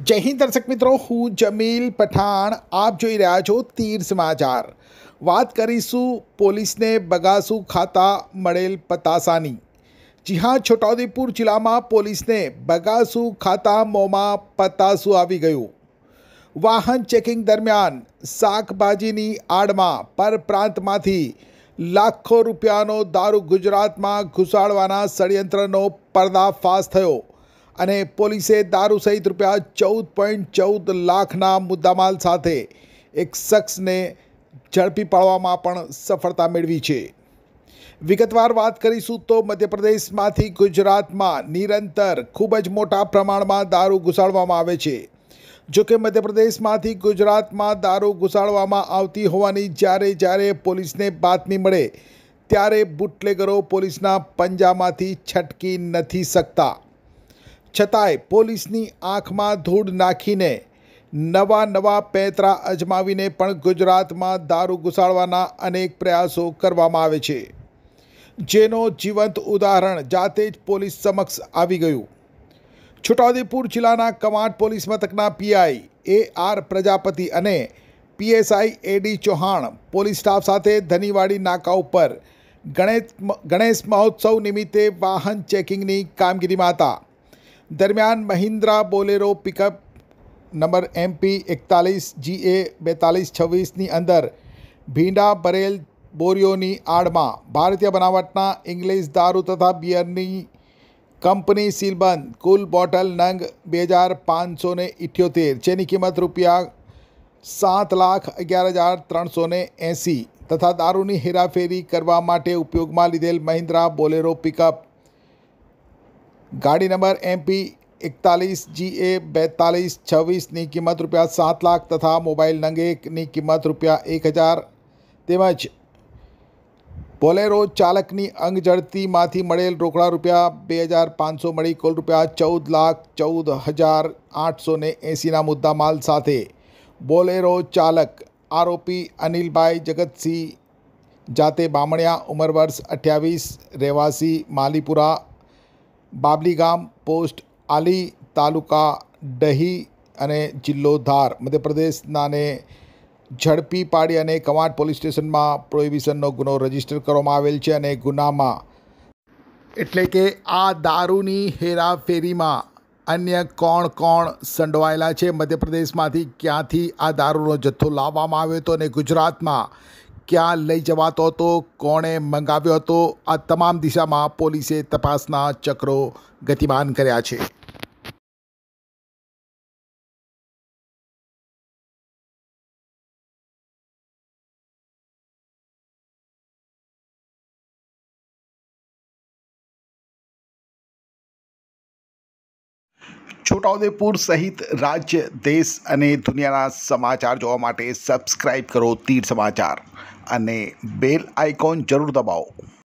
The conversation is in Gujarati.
જય હિન્દ દર્શક મિત્રો, હું જમીલ પઠાણ. આપ જોઈ રહ્યા છો તીર સમાચાર. વાત કરીશું પોલીસને બગાસું ખાતા મળેલ પતાસાની. જી હા, છોટાઉદેપુર જિલ્લામાં પોલીસને બગાસું ખાતા મોંમાં પતાસું આવી ગયું. વાહન ચેકિંગ દરમિયાન શાકભાજીની આડમાં પરપ્રાંતમાંથી લાખો રૂપિયાનો દારૂ ગુજરાતમાં ઘુસાડવાના ષડયંત્રનો પર્દાફાશ થયો અને પોલીસે દારૂ સહિત ₹14.14 લાખના મુદ્દામાલ સાથે એક શખ્સને ઝડપી પાડવામાં પણ સફળતા મેળવી છે. વિગતવાર વાત કરીશું તો મધ્યપ્રદેશમાંથી ગુજરાતમાં નિરંતર ખૂબ જ મોટા પ્રમાણમાં દારૂ ઘુસાડવામાં આવે છે. જોકે મધ્યપ્રદેશમાંથી ગુજરાતમાં દારૂ ઘુસાડવામાં આવતી હોવાની જ્યારે પોલીસને બાતમી મળે ત્યારે બુટલેગરો પોલીસના પંજામાંથી છટકી નથી શકતા. છતાંય પોલીસની આંખમાં ધૂળ નાખીને નવા પેંતરા અજમાવીને પણ ગુજરાતમાં દારૂ ઘુસાડવાના અનેક પ્રયાસો કરવામાં આવે છે, જેનો જીવંત ઉદાહરણ જાતે જ પોલીસ સમક્ષ આવી ગયું. છોટાઉદેપુર જિલ્લાના કવાંટ પોલીસ મથકના પીઆઈ AR પ્રજાપતિ અને PSI AD Chauhan police staff સાથે ધનીવાડી નાકા ઉપર ગણેશ મહોત્સવ નિમિત્તે વાહન ચેકિંગની કામગીરીમાં હતા. દરમિયાન Mahindra Bolero pickup number MP 41GA 4226ની અંદર ભીંડા ભરેલ બોરીઓની આડમાં ભારતીય બનાવટના ઇંગ્લિશ દારૂ તથા બિયરની કંપની સીલબંધ કુલ બોટલ નંગ 2578, જેની કિંમત ₹7,11,380 તથા દારૂની હેરાફેરી કરવા માટે ઉપયોગમાં લીધેલ મહિન્દ્રા બોલેરો પિકઅપ ગાડી નંબર MP 41GA 4226ની કિંમત ₹7 લાખ તથા મોબાઈલ નંગ 1ની કિંમત ₹1000 તેમજ બોલેરો ચાલકની અંગ ઝડતીમાંથી મળેલ રોકડા ₹2,500 મળી કુલ ₹14,14,880ના મુદ્દામાલ સાથે બોલેરો ચાલક આરોપી અનિલભાઈ જગતસિંહ જાતે બામણિયા, ઉંમર વર્ષ 28, રહેવાસી માલીપુરા, બાબલી ગામ, પોસ્ટ આલી, તાલુકા ડહી અને જિલ્લો ધાર, મધ્યપ્રદેશનાને ઝડપી પાડી અને કવાંટ પોલીસ સ્ટેશનમાં પ્રોહિબિશનનો ગુનો રજીસ્ટર કરવામાં આવેલ છે. અને ગુનામાં એટલે કે આ દારૂની હેરાફેરીમાં અન્ય કોણ સંડોવાયેલા છે, મધ્યપ્રદેશમાંથી ક્યાંથી આ દારૂનો જથ્થો લાવવામાં આવ્યો હતો અને ગુજરાતમાં ક્યાં લઈ જવાતો હતો, કોણે મંગાવ્યો હતો, આ તમામ દિશામાં પોલીસે તપાસના ચક્રો ગતિમાન કર્યા છે. છોટાઉદેપુર સહિત રાજ્ય, દેશ અને દુનિયાના સમાચાર જોવા માટે સબસ્ક્રાઈબ કરો તીર સમાચાર અને બેલ આઇકોન જરૂર દબાવો.